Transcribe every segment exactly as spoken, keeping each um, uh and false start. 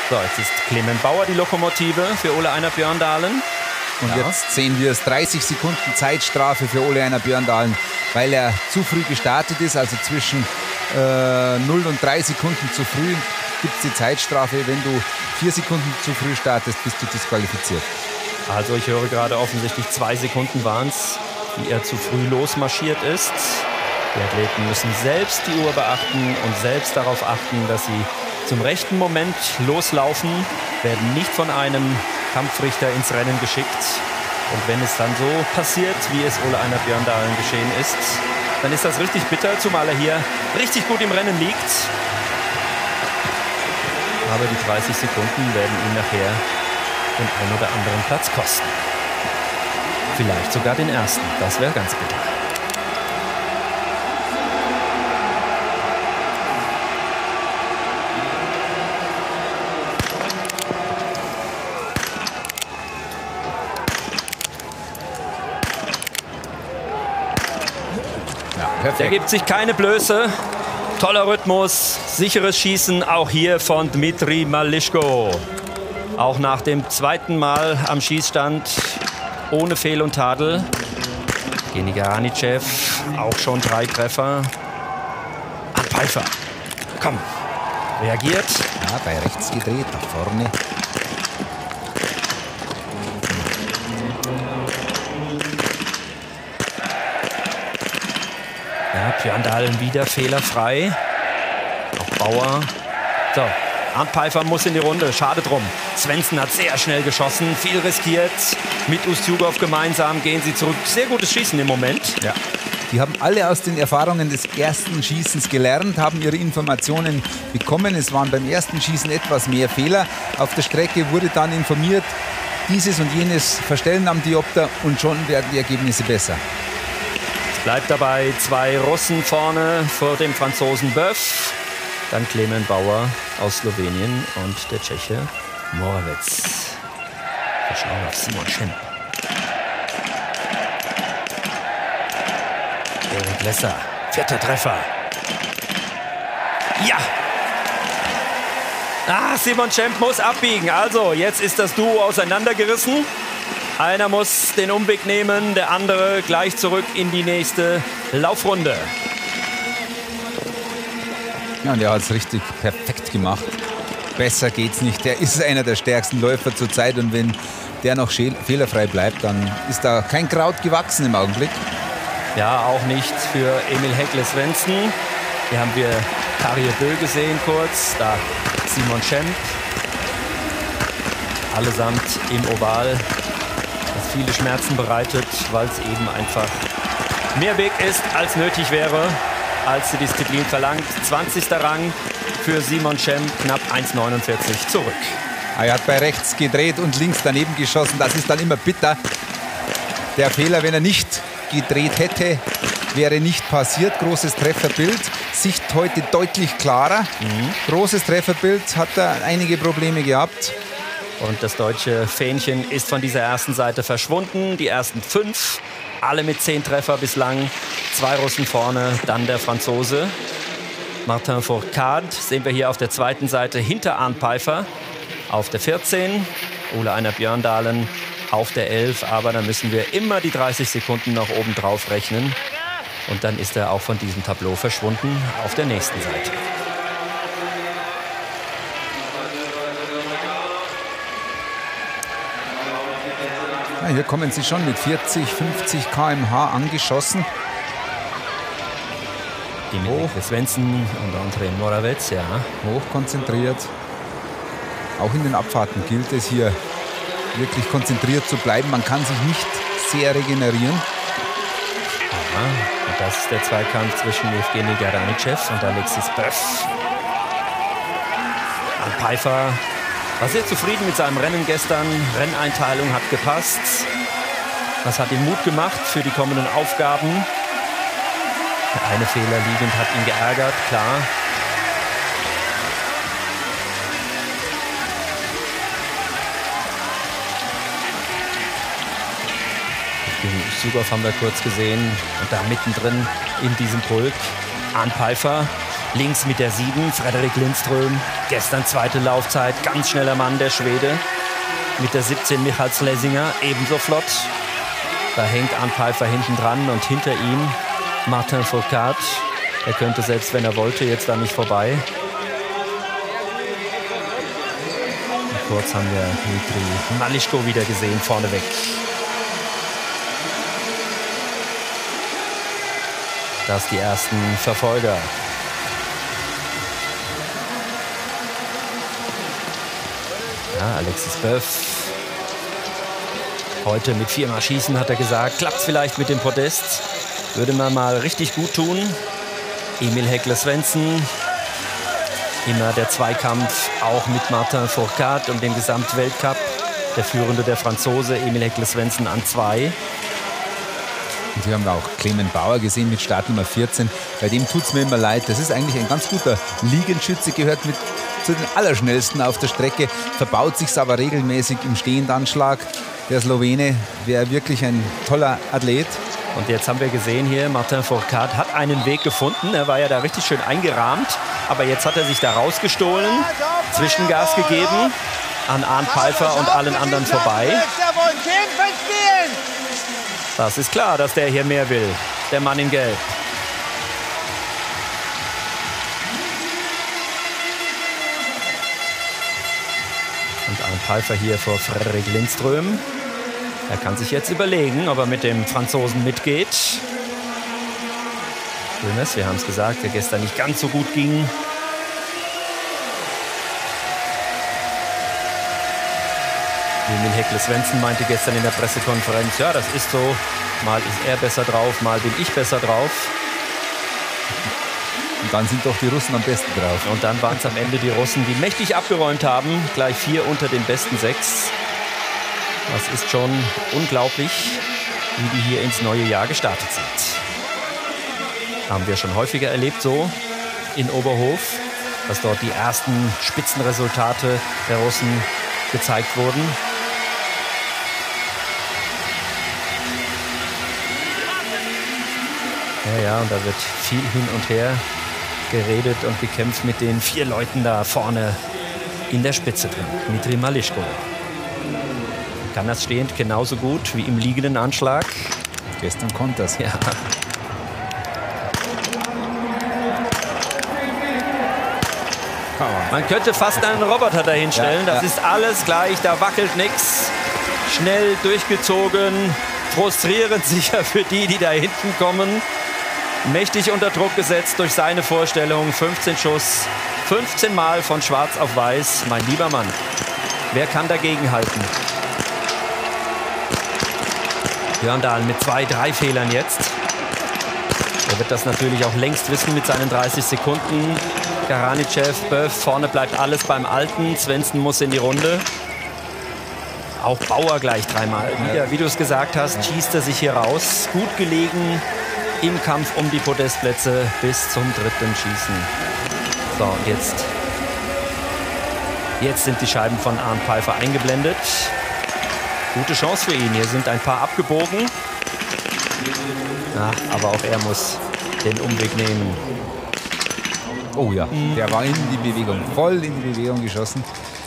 So, jetzt ist Clement Bauer die Lokomotive für Ole Einar Bjørndalen. Und ja. jetzt sehen wir es, dreißig Sekunden Zeitstrafe für Ole Einar Bjørndalen, weil er zu früh gestartet ist, also zwischen äh, null und drei Sekunden zu früh gibt es die Zeitstrafe. Wenn du vier Sekunden zu früh startest, bist du disqualifiziert. Also ich höre gerade, offensichtlich zwei Sekunden waren es, wie er zu früh losmarschiert ist. Die Athleten müssen selbst die Uhr beachten und selbst darauf achten, dass sie zum rechten Moment loslaufen, werden nicht von einem Kampfrichter ins Rennen geschickt. Und wenn es dann so passiert, wie es Ole Einar Bjørndalen geschehen ist, dann ist das richtig bitter, zumal er hier richtig gut im Rennen liegt. Aber die dreißig Sekunden werden ihn nachher den einen oder anderen Platz kosten. Vielleicht sogar den ersten. Das wäre ganz bitter. Der gibt sich keine Blöße. Toller Rhythmus, sicheres Schießen, auch hier von Dmitri Malischko. Auch nach dem zweiten Mal am Schießstand ohne Fehl und Tadel. Evgeny Garanichev, auch schon drei Treffer. Pfeiffer, komm, reagiert. Ja, bei rechts gedreht, nach vorne. Ja, Bjørndalen wieder fehlerfrei. Auch Bauer. So, Arndt Pfeiffer muss in die Runde. Schade drum. Svensson hat sehr schnell geschossen, viel riskiert. Mit Ustjugov gemeinsam gehen sie zurück. Sehr gutes Schießen im Moment. Ja. Die haben alle aus den Erfahrungen des ersten Schießens gelernt, haben ihre Informationen bekommen. Es waren beim ersten Schießen etwas mehr Fehler. Auf der Strecke wurde dann informiert, dieses und jenes verstellen am Diopter und schon werden die Ergebnisse besser. Bleibt dabei zwei Russen vorne vor dem Franzosen Böff. Dann Clement Bauer aus Slowenien und der Tscheche Moravec. Wir schauen auf Simon Schemp. Erik Lesser, vierter Treffer. Ja! Ah, Simon Schemp muss abbiegen. Also, jetzt ist das Duo auseinandergerissen. Einer muss den Umweg nehmen, der andere gleich zurück in die nächste Laufrunde. Ja, und er hat es richtig perfekt gemacht. Besser geht's nicht. Der ist einer der stärksten Läufer zurzeit und wenn der noch fehlerfrei bleibt, dann ist da kein Kraut gewachsen im Augenblick. Ja, auch nicht für Emil Hekle Svensson. Hier haben wir Tarje Bö gesehen kurz, da Simon Schemp. Allesamt im Oval, das viele Schmerzen bereitet, weil es eben einfach mehr Weg ist, als nötig wäre, als die Disziplin verlangt. zwanzigster Rang für Simon Schemp, knapp eins neunundvierzig zurück. Er hat bei rechts gedreht und links daneben geschossen. Das ist dann immer bitter. Der Fehler, wenn er nicht gedreht hätte, wäre nicht passiert. Großes Trefferbild. Sicht heute deutlich klarer. Mhm. Großes Trefferbild, hat er einige Probleme gehabt. Und das deutsche Fähnchen ist von dieser ersten Seite verschwunden. Die ersten fünf, alle mit zehn Treffer bislang. Zwei Russen vorne, dann der Franzose. Martin Fourcade sehen wir hier auf der zweiten Seite hinter Arndt Pfeiffer. Auf der vierzehn, Ole Einar Bjørndalen auf der elf. Aber da müssen wir immer die dreißig Sekunden noch oben drauf rechnen. Und dann ist er auch von diesem Tableau verschwunden auf der nächsten Seite. Ja, hier kommen sie schon mit vierzig, fünfzig Kilometer pro Stunde angeschossen. Emil Svensson und Andrei Moravec, ja. Hoch konzentriert. Auch in den Abfahrten gilt es hier wirklich konzentriert zu bleiben. Man kann sich nicht sehr regenerieren. Aha. Und das ist der Zweikampf zwischen Evgeny Garanichev und Alexis Böff. Arndt Pfeiffer war sehr zufrieden mit seinem Rennen gestern. Renneinteilung hat gepasst. Das hat ihm Mut gemacht für die kommenden Aufgaben. Der eine Fehler liegend hat ihn geärgert, klar. Ustjugov haben wir kurz gesehen. Und da mittendrin in diesem Pulk Arndt Pfeiffer Links mit der sieben, Frederik Lindström. Gestern zweite Laufzeit, ganz schneller Mann, der Schwede. Mit der siebzehn Michael Schlesinger, ebenso flott. Da hängt Arnd Pfeiffer hinten dran und hinter ihm Martin Fourcade. Er könnte, selbst wenn er wollte, jetzt da nicht vorbei. Und kurz haben wir Dmitri Malischko wieder gesehen, vorneweg. Das die ersten Verfolger. Ja, Alexis Boeuf. Heute mit viermal Schießen, hat er gesagt. Klappt vielleicht mit dem Podest. Würde man mal richtig gut tun. Emil Heckler-Svensson. Immer der Zweikampf auch mit Martin Fourcade um den Gesamtweltcup. Der Führende, der Franzose, Emil Heckler-Svensson an zwei. Und wir haben auch Clement Bauer gesehen mit Startnummer vierzehn. Bei dem tut es mir immer leid. Das ist eigentlich ein ganz guter Liegenschütze, gehört mit zu den Allerschnellsten auf der Strecke, verbaut sich aber regelmäßig im Stehendanschlag. Der Slowene wäre wirklich ein toller Athlet. Und jetzt haben wir gesehen hier, Martin Fourcade hat einen Weg gefunden. Er war ja da richtig schön eingerahmt. Aber jetzt hat er sich da rausgestohlen, Zwischengas gegeben an Arnd Pfeiffer und allen anderen vorbei. Das ist klar, dass der hier mehr will, der Mann in Gelb. Und Arnd Pfeiffer hier vor Frederik Lindström. Er kann sich jetzt überlegen, ob er mit dem Franzosen mitgeht. Böhmes, wir haben es gesagt, der gestern nicht ganz so gut ging. Emil Heckler-Svensson meinte gestern in der Pressekonferenz, ja, das ist so, mal ist er besser drauf, mal bin ich besser drauf. Und dann sind doch die Russen am besten drauf. Und dann waren es am Ende die Russen, die mächtig abgeräumt haben. Gleich vier unter den besten sechs. Das ist schon unglaublich, wie die hier ins neue Jahr gestartet sind. Haben wir schon häufiger erlebt, so in Oberhof, dass dort die ersten Spitzenresultate der Russen gezeigt wurden. Ja, ja, und da wird viel hin und her geredet und gekämpft mit den vier Leuten da vorne in der Spitze drin. Dmitri Malischko kann das stehend genauso gut wie im liegenden Anschlag. Gestern konnte das. Ja. Man könnte fast einen Roboter dahinstellen. Ja, das ja. ist alles gleich, da wackelt nichts. Schnell durchgezogen, frustrierend sicher für die, die da hinten kommen. Mächtig unter Druck gesetzt durch seine Vorstellung. fünfzehn Schuss, fünfzehn Mal von Schwarz auf Weiß. Mein lieber Mann, wer kann dagegen halten? Björn Dahl mit zwei, drei Fehlern jetzt. Er wird das natürlich auch längst wissen mit seinen dreißig Sekunden. Garanichev, Boeuf, vorne bleibt alles beim Alten. Svensson muss in die Runde. Auch Bauer gleich dreimal. Wieder, wie du es gesagt hast, schießt er sich hier raus. Gut gelegen im Kampf um die Podestplätze bis zum dritten Schießen. So, und jetzt, jetzt sind die Scheiben von Arnd Pfeiffer eingeblendet. Gute Chance für ihn. Hier sind ein paar abgebogen. Ja, aber auch er muss den Umweg nehmen. Oh ja, der war in die Bewegung, voll in die Bewegung geschossen.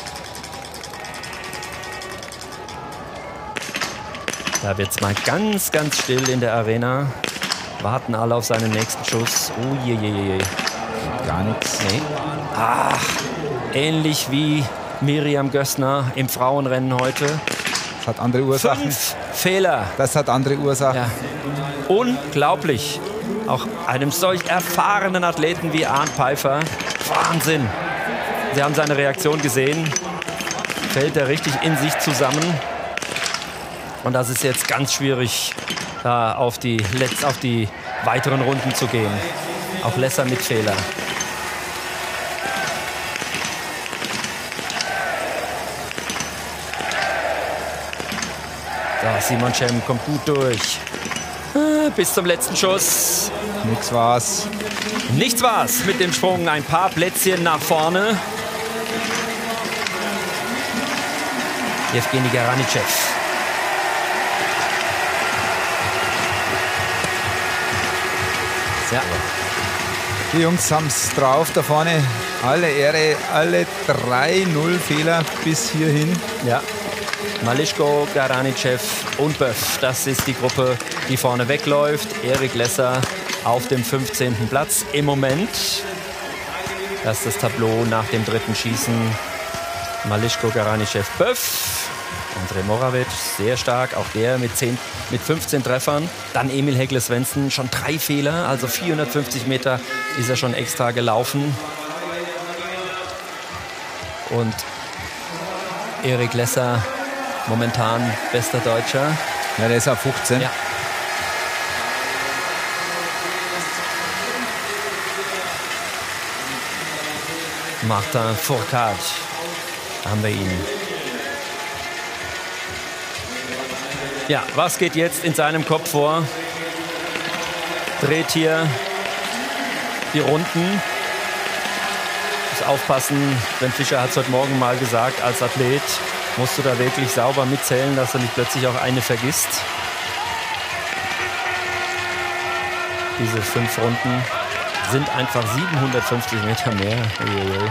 Da wird es mal ganz, ganz still in der Arena. Warten alle auf seinen nächsten Schuss. Oh je, je, je. Gar nichts. Nee. Ach, ähnlich wie Miriam Gössner im Frauenrennen heute. Das hat andere Ursachen. Fünf Fehler. Das hat andere Ursachen. Ja. Unglaublich. Auch einem solch erfahrenen Athleten wie Arnd Pfeiffer. Wahnsinn. Sie haben seine Reaktion gesehen. Fällt er richtig in sich zusammen. Und das ist jetzt ganz schwierig, da auf die, Letz-, auf die weiteren Runden zu gehen. Auch Lesser mit Fehler. So, Simon Cem kommt gut durch. Bis zum letzten Schuss. Nichts war's. Nichts war's mit dem Sprung. Ein paar Plätzchen nach vorne. Jewgeni Garanichev. Ja. Die Jungs haben es drauf da vorne. Alle Ehre, alle drei Null-Fehler bis hierhin. Ja. Maliszko, Garanichev und Böff. Das ist die Gruppe, die vorne wegläuft. Erik Lesser auf dem fünfzehnten Platz im Moment. Das ist das Tableau nach dem dritten Schießen. Maliszko, Garanichev, Böff. Andrej Moravec, sehr stark, auch der mit, zehn, mit fünfzehn Treffern. Dann Emil Hegle-Svensson, schon drei Fehler, also vierhundertfünfzig Meter ist er schon extra gelaufen. Und Erik Lesser, momentan bester Deutscher. Ja, der ist auf fünfzehn. Ja. Martin Fourcade, da haben wir ihn. Ja, was geht jetzt in seinem Kopf vor? Dreht hier die Runden. Muss aufpassen, Ben Fischer hat es heute Morgen mal gesagt, als Athlet musst du da wirklich sauber mitzählen, dass du nicht plötzlich auch eine vergisst. Diese fünf Runden sind einfach siebenhundertfünfzig Meter mehr. Uiuiui.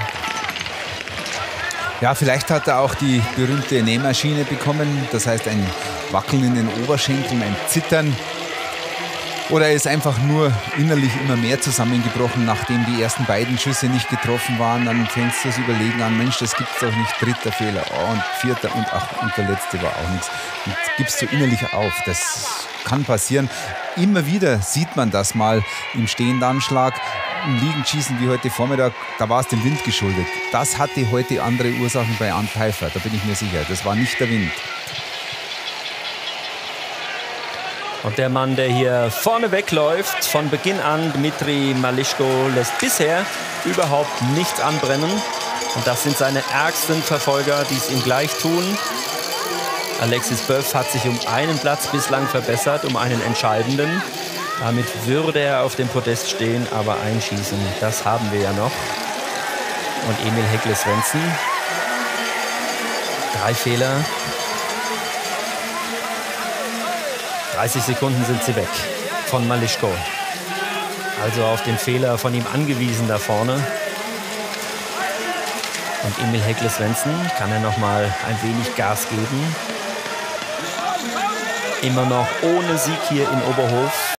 Ja, vielleicht hat er auch die berühmte Nähmaschine bekommen. Das heißt, ein Wackeln in den Oberschenkeln, ein Zittern. Oder er ist einfach nur innerlich immer mehr zusammengebrochen, nachdem die ersten beiden Schüsse nicht getroffen waren. Dann fängst du das Überlegen an, Mensch, das gibt's doch nicht. Dritter Fehler, oh, und vierter und ach, und der letzte war auch nichts. Und gibst du innerlich auf. Das kann passieren. Immer wieder sieht man das mal im Stehendanschlag. Im Liegenschießen wie heute Vormittag, da war es dem Wind geschuldet. Das hatte heute andere Ursachen bei Arnd Pfeiffer, da bin ich mir sicher. Das war nicht der Wind. Und der Mann, der hier vorne wegläuft, von Beginn an, Dmitri Maliszko, lässt bisher überhaupt nichts anbrennen. Und das sind seine ärgsten Verfolger, die es ihm gleich tun. Alexis Böff hat sich um einen Platz bislang verbessert, um einen entscheidenden. Damit würde er auf dem Podest stehen, aber einschießen, das haben wir ja noch. Und Emil Hegle-Svensson, drei Fehler. dreißig Sekunden sind sie weg von Maliszko. Also auf den Fehler von ihm angewiesen da vorne. Und Emil Hegle-Svensson kann er noch mal ein wenig Gas geben. Immer noch ohne Sieg hier in Oberhof.